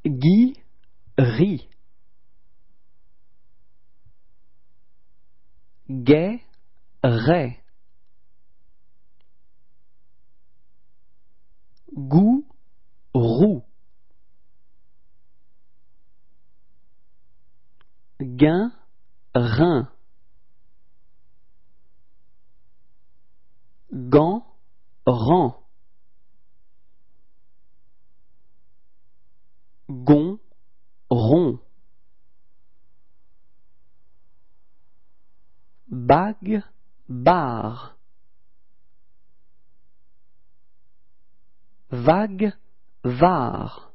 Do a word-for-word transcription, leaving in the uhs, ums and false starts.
Guy rit. Gai rait. Goût roux. Gain rein. Gant rang. Gon rond. Bague barre. Vague var.